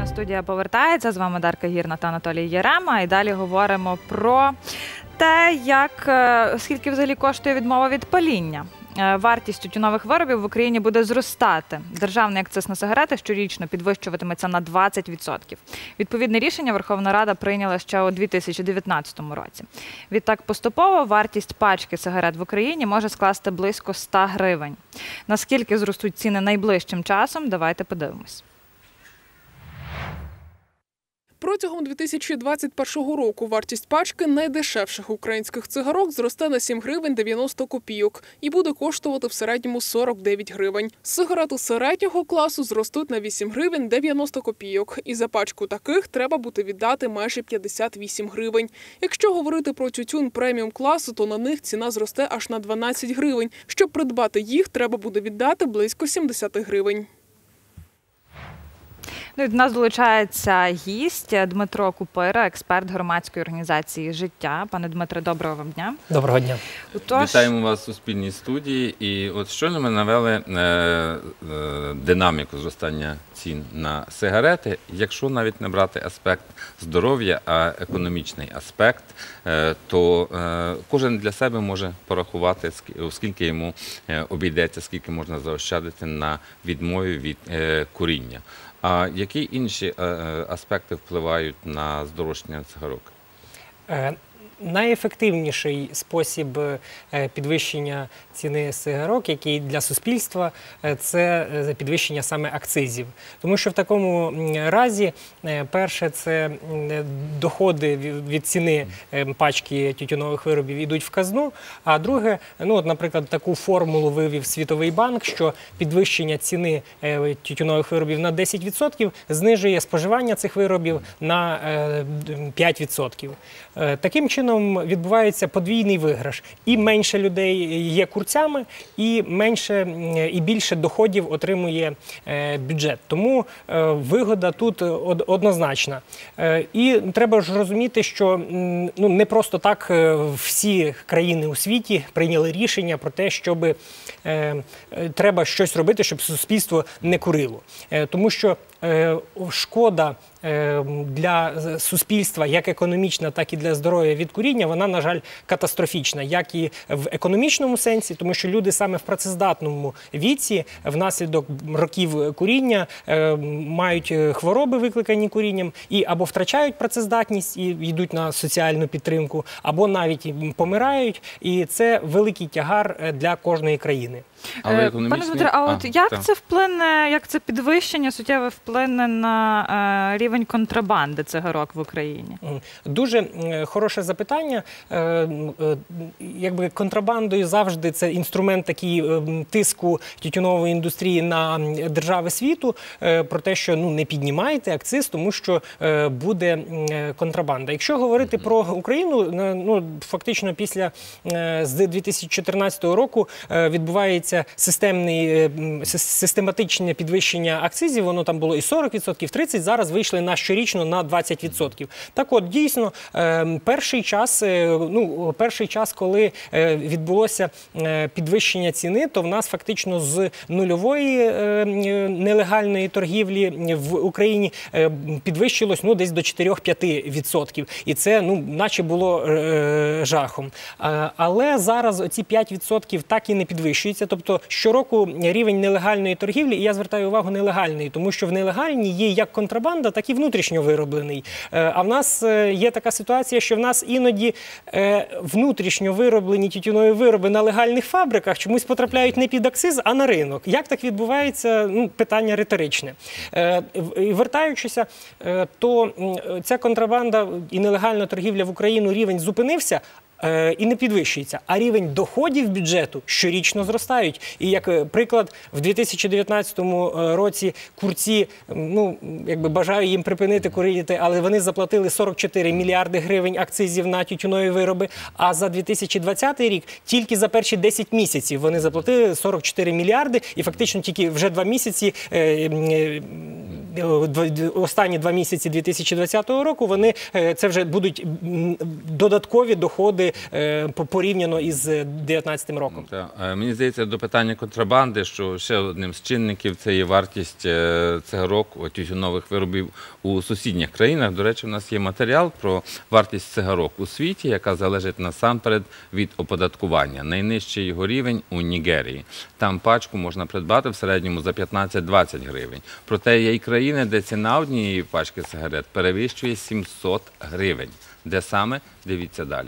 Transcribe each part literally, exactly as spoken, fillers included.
Студія повертається. З вами Дарка Гірна та Анатолій Єрема. І далі говоримо про те, як, скільки взагалі коштує відмова від паління. Вартість тютюнових виробів в Україні буде зростати. Державний акциз на сигарети щорічно підвищуватиметься на двадцять відсотків. Відповідне рішення Верховна Рада прийняла ще у дві тисячі дев'ятнадцятому році. Відтак поступово вартість пачки сигарет в Україні може скласти близько ста гривень. Наскільки зростуть ціни найближчим часом, давайте подивимось. Протягом дві тисячі двадцять першого року вартість пачки найдешевших українських цигарок зросте на сім гривень дев'яносто копійок і буде коштувати в середньому сорок дев'ять гривень. Сигарети середнього класу зростуть на вісім гривень дев'яносто копійок. І за пачку таких треба буде віддати майже п'ятдесят вісім гривень. Якщо говорити про тютюн преміум класу, то на них ціна зросте аж на дванадцять гривень. Щоб придбати їх, треба буде віддати близько сімдесят гривень. Ну, до нас долучається гість Дмитро Купира, експерт громадської організації «Життя». Пане Дмитре, доброго вам дня. Доброго дня. Тож... Вітаємо вас у спільній студії. І от щойно ми навели е, е, динаміку зростання цін на сигарети. Якщо навіть не брати аспект здоров'я, а економічний аспект, е, то е, кожен для себе може порахувати, скільки йому обійдеться, скільки можна заощадити на відмові від е, куріння. А які інші аспекти впливають на здорожчання цигарок? Найефективніший спосіб підвищення ціни сигарок, який для суспільства, це підвищення саме акцизів. Тому що в такому разі, перше, це доходи від ціни пачки тютюнових виробів йдуть в казну, а друге, ну, от, наприклад, таку формулу вивів Світовий банк, що підвищення ціни тютюнових виробів на десять відсотків знижує споживання цих виробів на п'ять відсотків. Таким чином, відбувається подвійний виграш. І менше людей є курцями, і менше і більше доходів отримує бюджет. Тому вигода тут однозначна. І треба ж розуміти, що ну, не просто так всі країни у світі прийняли рішення про те, щоб треба щось робити, щоб суспільство не курило. Тому що шкода для суспільства, як економічна, так і для здоров'я від куріння, вона, на жаль, катастрофічна. Як і в економічному сенсі, тому що люди саме в працездатному віці, внаслідок років куріння, мають хвороби, викликані курінням, і або втрачають працездатність і йдуть на соціальну підтримку, або навіть помирають, і це великий тягар для кожної країни. Але економічний... Пане Дмитре, а от а, як так. це вплине, як це підвищення суттєво вплине на е, рівень контрабанди цигарок в Україні? Дуже хороше запитання. Е, е, якби контрабандою завжди це інструмент такий е, тиску тютюнової індустрії на держави світу, е, про те, що ну, не піднімайте акциз, тому що е, буде е, контрабанда. Якщо говорити mm-hmm. про Україну, е, ну, фактично після е, з дві тисячі чотирнадцятого року е, відбувається системне, систематичне підвищення акцизів, воно там було і сорок відсотків, тридцять відсотків, зараз вийшли на щорічно на двадцять відсотків. Так от, дійсно, перший час, ну, перший час, коли відбулося підвищення ціни, то в нас фактично з нульової нелегальної торгівлі в Україні підвищилось ну, десь до чотирьох-п'яти відсотків. І це, ну, наче було жахом. Але зараз оці п'ять відсотків так і не підвищуються. Тобто щороку рівень нелегальної торгівлі, і я звертаю увагу нелегальної, тому що в нелегальній є як контрабанда, так і внутрішньо вироблений. А в нас є така ситуація, що в нас іноді внутрішньо вироблені тютюнові вироби на легальних фабриках чомусь потрапляють не під акциз, а на ринок. Як так відбувається? Ну, питання риторичне. І вертаючися, то ця контрабанда і нелегальна торгівля в Україну, рівень зупинився, і не підвищується, а рівень доходів бюджету щорічно зростають. І як приклад, в дві тисячі дев'ятнадцятому році курці, ну, якби бажаю їм припинити курити, але вони заплатили сорок чотири мільярди гривень акцизів на тютюнові вироби, а за дві тисячі двадцятий рік тільки за перші десять місяців вони заплатили сорок чотири мільярди, і фактично тільки вже два місяці останні два місяці дві тисячі двадцятого року, вони, це вже будуть додаткові доходи порівняно із дві тисячі дев'ятнадцятим роком. Так. Мені здається, до питання контрабанди, що ще одним з чинників це є вартість цигарок, тютюнових виробів у сусідніх країнах. До речі, у нас є матеріал про вартість цигарок у світі, яка залежить насамперед від оподаткування. Найнижчий його рівень у Нігерії. Там пачку можна придбати в середньому за п'ятнадцять-двадцять гривень. Проте є й країни, де ціна однієї пачки сигарет перевищує сімсот гривень. Де саме? Дивіться далі.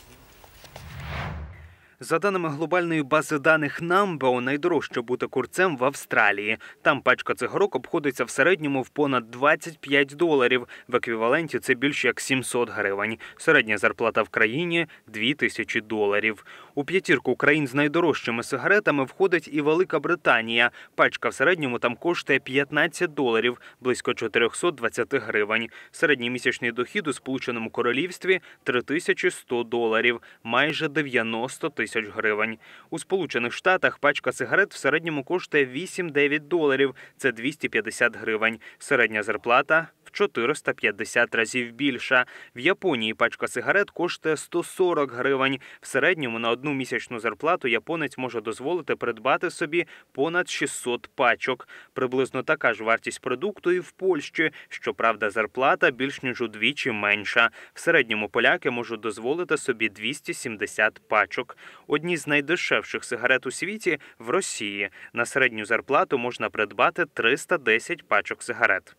За даними глобальної бази даних Number, найдорожче бути курцем в Австралії. Там пачка цигарок обходиться в середньому в понад двадцять п'ять доларів. В еквіваленті це більше як сімсот гривень. Середня зарплата в країні – дві тисячі доларів. У п'ятірку країн з найдорожчими сигаретами входить і Велика Британія. Пачка в середньому там коштує п'ятнадцять доларів, близько чотириста двадцять гривень. Середній місячний дохід у Сполученому Королівстві – три тисячі сто доларів, майже дев'яносто тисяч гривень. У Сполучених Штатах пачка сигарет в середньому коштує вісім-дев'ять доларів, це двісті п'ятдесят гривень. Середня зарплата в чотириста п'ятдесят разів більша. В Японії пачка сигарет коштує сто сорок гривень. В середньому на одну місячну зарплату японець може дозволити придбати собі понад шістсот пачок. Приблизно така ж вартість продукту і в Польщі. Щоправда, зарплата більш ніж удвічі менша. В середньому поляки можуть дозволити собі двісті сімдесят пачок. Одні з найдешевших сигарет у світі – в Росії. На середню зарплату можна придбати триста десять пачок сигарет.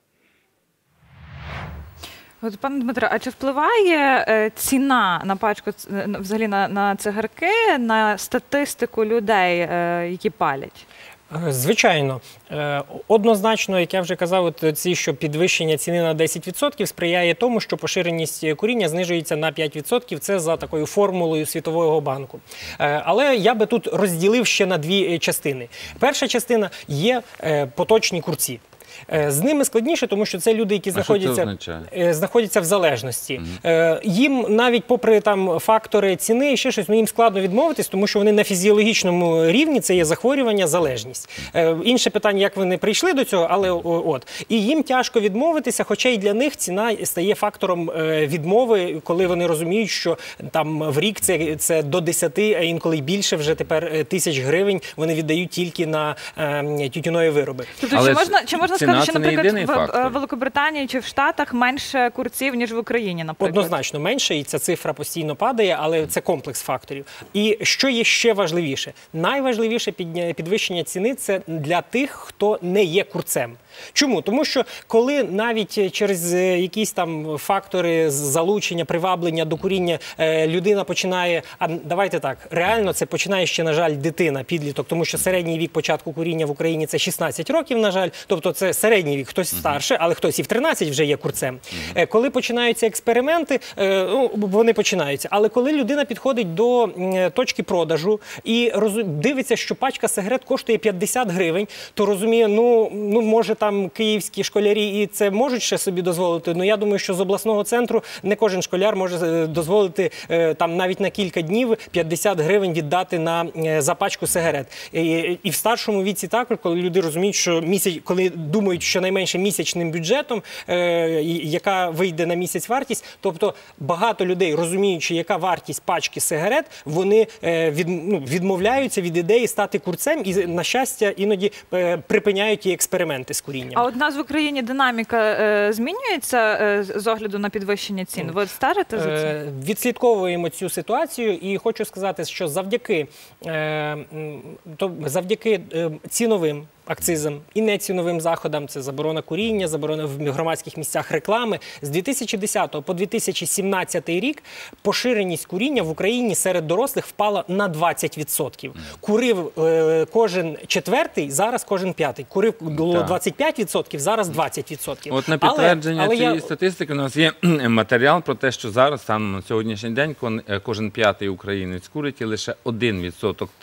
От, пане Дмитре, а чи впливає е, ціна на пачку, взагалі на, на цигарки, на статистику людей, е, які палять? Звичайно. Однозначно, як я вже казав, от ці, що підвищення ціни на десять відсотків сприяє тому, що поширеність куріння знижується на п'ять відсотків. Це за такою формулою Світового банку. Але я би тут розділив ще на дві частини. Перша частина є поточні курці. З ними складніше, тому що це люди, які знаходяться, знаходяться в залежності. Mm-hmm. Їм навіть попри там фактори ціни і ще щось, ну, їм складно відмовитись, тому що вони на фізіологічному рівні, це є захворювання, залежність. Інше питання, як вони прийшли до цього, але от. І їм тяжко відмовитися, хоча й для них ціна стає фактором відмови, коли вони розуміють, що там в рік це, це до десяти, а інколи більше вже тепер тисяч гривень вони віддають тільки на тютюнові вироби. Тобто, чи можна, чи можна сказати, що, наприклад, в Великобританії чи в Штатах менше курців, ніж в Україні, наприклад? Однозначно менше, і ця цифра постійно падає, але це комплекс факторів. І що є ще важливіше? Найважливіше підвищення ціни – це для тих, хто не є курцем. Чому? Тому що коли навіть через якісь там фактори залучення, приваблення до куріння людина починає, а давайте так, реально це починає ще, на жаль, дитина, підліток, тому що середній вік початку куріння в Україні – це шістнадцять років, на жаль, тобто це середній вік, хтось старше, але хтось і в тринадцять вже є курцем. Коли починаються експерименти, ну, вони починаються, але коли людина підходить до точки продажу і дивиться, що пачка сигарет коштує п'ятдесят гривень, то розуміє, ну, ну може там київські школярі і це можуть ще собі дозволити, ну я думаю, що з обласного центру не кожен школяр може дозволити там навіть на кілька днів п'ятдесят гривень віддати на, за пачку сигарет. І, і в старшому віці також, коли люди розуміють, що місяць, коли думають, що найменше місячним бюджетом, е, яка вийде на місяць вартість, тобто багато людей, розуміючи, яка вартість пачки сигарет, вони е, від, ну, відмовляються від ідеї стати курцем і, на щастя, іноді е, припиняють ті експерименти з курінням. А от у нас в Україні динаміка е, змінюється е, з огляду на підвищення цін? Ви стежите за цим? Е, відслідковуємо цю ситуацію і хочу сказати, що завдяки, е, то, завдяки е, ціновим акцизам і неціновим заходам, це заборона куріння, заборона в громадських місцях реклами. З дві тисячі десятого по дві тисячі сімнадцятий рік поширеність куріння в Україні серед дорослих впала на двадцять відсотків. Курив е, кожен четвертий, зараз кожен п'ятий. Курив було двадцять п'ять відсотків, зараз двадцять відсотків. От на підтвердження але, але цієї я... статистики у нас є матеріал про те, що зараз, станом на сьогоднішній день, кожен п'ятий українець курить і лише один відсоток тих,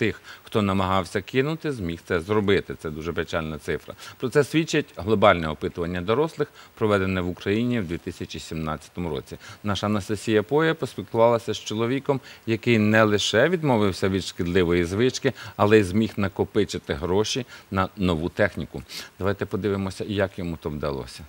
хто намагався кинути, зміг це зробити. Це дуже печальна цифра. Про це свідчить глобальне опитування дорослих, проведене в Україні в дві тисячі сімнадцятому році. Наша Анастасія Поя поспілкувалася з чоловіком, який не лише відмовився від шкідливої звички, але й зміг накопичити гроші на нову техніку. Давайте подивимося, як йому то вдалося.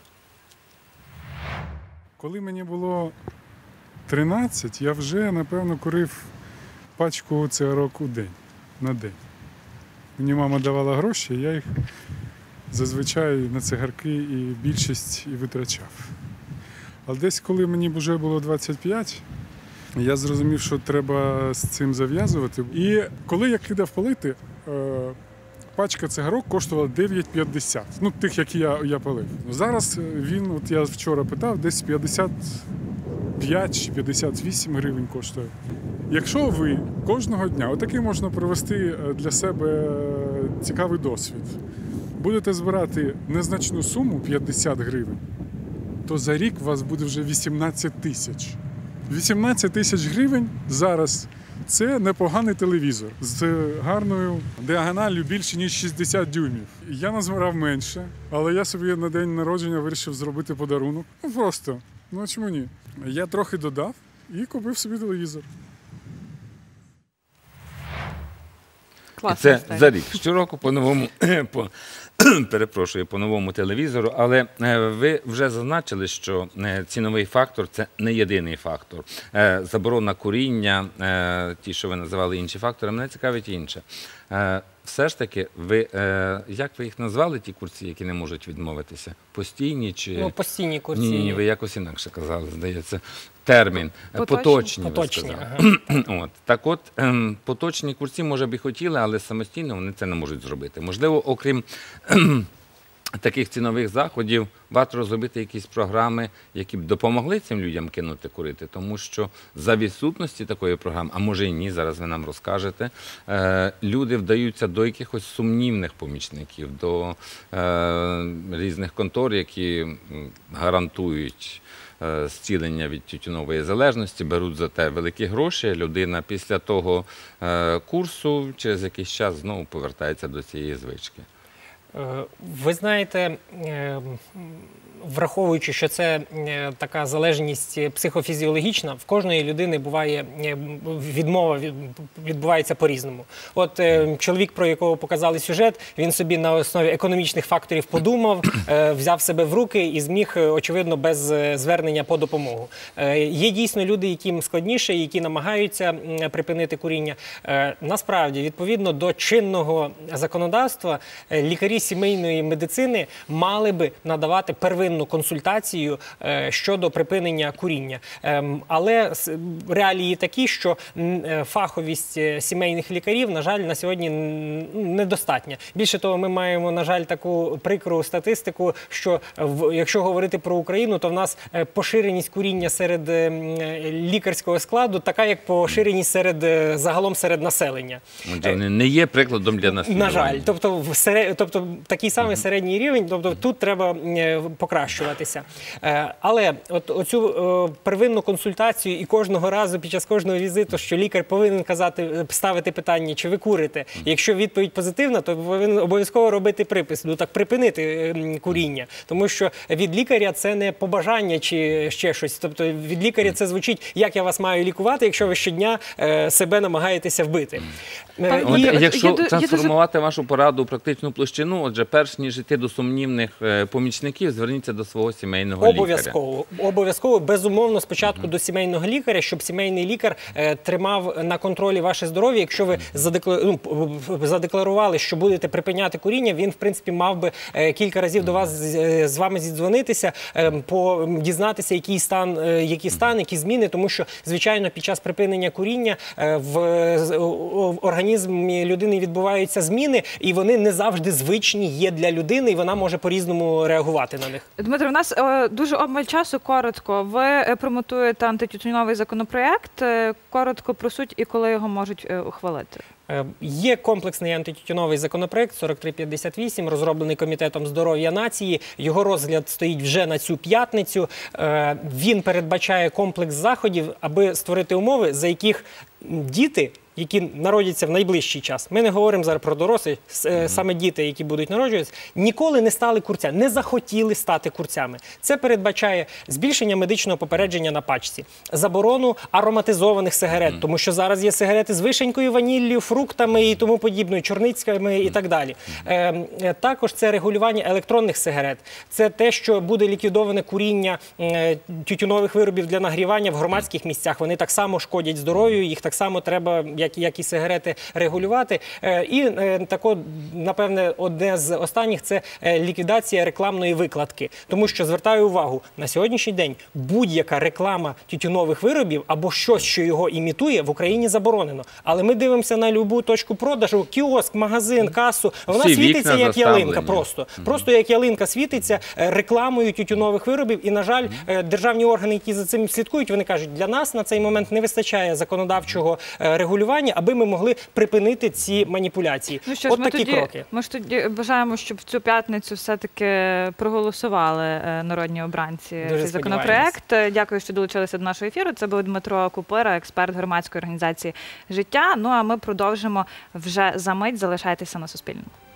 Коли мені було тринадцять, я вже, напевно, курив пачку цигарок у день, на день. Мені мама давала гроші, я їх зазвичай на цигарки і більшість і витрачав. Але десь, коли мені вже було двадцять п'ять, я зрозумів, що треба з цим зав'язувати. І коли я кидав палити, пачка цигарок коштувала дев'ять п'ятдесят. Ну, тих, які я, я палив. Зараз він, от я вчора питав, десь п'ятдесят п'ять чи п'ятдесят вісім гривень коштує. Якщо ви кожного дня, отакий можна провести для себе цікавий досвід, будете збирати незначну суму п'ятдесят гривень, то за рік у вас буде вже вісімнадцять тисяч. вісімнадцять тисяч гривень зараз – це непоганий телевізор з гарною діагоналлю більше, ніж шістдесят дюймів. Я назбирав менше, але я собі на день народження вирішив зробити подарунок. Ну просто, ну чому ні? Я трохи додав і купив собі телевізор. І це за рік. Щороку по новому, по, перепрошую, по новому телевізору, але ви вже зазначили, що ціновий фактор – це не єдиний фактор. Заборона куріння, ті, що ви називали інші фактори, мене цікавить інше. Все ж таки, ви, як ви їх назвали, ті курці, які не можуть відмовитися? Постійні чи… Ну, постійні курці. Ні, ні, ви якось інакше казали, здається. Термін. Поточні, поточні, поточні ви ага. От. Так от, ем, поточні курці, може б і хотіли, але самостійно вони це не можуть зробити. Можливо, окрім ем, таких цінових заходів, варто розробити якісь програми, які б допомогли цим людям кинути курити, тому що за відсутності такої програми, а може і ні, зараз ви нам розкажете, е, люди вдаються до якихось сумнівних помічників, до е, різних контор, які гарантують зцілення від тютюнової залежності, беруть за те великі гроші, людина після того курсу через якийсь час знову повертається до цієї звички. Ви знаєте, враховуючи, що це така залежність психофізіологічна, в кожної людини буває відмова, відбувається по-різному. От чоловік, про якого показали сюжет, він собі на основі економічних факторів подумав, взяв себе в руки і зміг, очевидно, без звернення по допомогу. Є дійсно люди, яким складніше, які намагаються припинити куріння. Насправді, відповідно до чинного законодавства, лікарі сімейної медицини мали би надавати первинну консультацію щодо припинення куріння. Але реалії такі, що фаховість сімейних лікарів, на жаль, на сьогодні недостатня. Більше того, ми маємо, на жаль, таку прикру статистику, що якщо говорити про Україну, то в нас поширеність куріння серед лікарського складу така, як поширеність серед, загалом серед населення. Отже, не є прикладом для наслідування. На жаль. Тобто, в серед... тобто такий самий середній рівень, тобто тут треба покращуватися. Але от оцю первинну консультацію і кожного разу під час кожного візиту, що лікар повинен казати, ставити питання, чи ви курите. Якщо відповідь позитивна, то повинен обов'язково робити припис, ну так припинити куріння. Тому що від лікаря це не побажання чи ще щось. Тобто від лікаря це звучить, як я вас маю лікувати, якщо ви щодня себе намагаєтеся вбити. От, і, якщо я, трансформувати я, вашу пораду у практичну площину, отже, перш ніж йти до сумнівних помічників, зверніться до свого сімейного обов'язково, лікаря. Обов'язково, безумовно, спочатку mm-hmm. до сімейного лікаря, щоб сімейний лікар е, тримав на контролі ваше здоров'я. Якщо ви задеклар... ну, задекларували, що будете припиняти куріння, він, в принципі, мав би е, кілька разів до вас з, з вами зідзвонитися, е, по, дізнатися, який стан, е, який стан, які зміни, тому що, звичайно, під час припинення куріння е, в, в організмі людини відбуваються зміни, і вони не завжди звичні є для людини, і вона може по-різному реагувати на них. Дмитро, у нас е, дуже обмаль часу, коротко. Ви промотуєте антитютюновий законопроєкт, е, коротко про суть і коли його можуть е, ухвалити. Є комплексний антитютюновий законопроект сорок три п'ятдесят вісім, розроблений Комітетом здоров'я нації. Його розгляд стоїть вже на цю п'ятницю. Він передбачає комплекс заходів, аби створити умови, за яких діти які народяться в найближчий час, ми не говоримо зараз про дорослих, саме діти, які будуть народжуватися, ніколи не стали курцями, не захотіли стати курцями. Це передбачає збільшення медичного попередження на пачці, заборону ароматизованих сигарет, тому що зараз є сигарети з вишенькою, ваніллю, фруктами і тому подібною, чорницькими і так далі. Е, також це регулювання електронних сигарет. Це те, що буде ліквідоване куріння е, тютюнових виробів для нагрівання в громадських місцях. Вони так само шкодять здоров'ю, їх так само треба, як, як і сигарети, регулювати. Е, і е, тако, напевне, одне з останніх – це ліквідація рекламної викладки. Тому що, звертаю увагу, на сьогоднішній день будь-яка реклама тютюнових виробів або щось, що його імітує, в Україні заборонено. Але ми дивимося на любу точку продажу, кіоск, магазин, касу, вона Всі світиться як заставлені. ялинка просто. Mm-hmm. Просто як ялинка світиться рекламою тютюнових виробів. І, на жаль, mm-hmm. державні органи, які за цим слідкують, вони кажуть, для нас на цей момент не вистачає законодавчого регулювання, аби ми могли припинити ці маніпуляції. Ну що ж, От ми такі тоді, кроки. Ми ж тоді бажаємо, щоб в цю п'ятницю все-таки проголосували народні обранці Дуже цей законопроект. Дякую, що долучилися до нашого ефіру. Це був Дмитро Купира, експерт громадської організації «Життя». Ну а ми продовжимо вже за мить. Залишайтеся на Суспільному.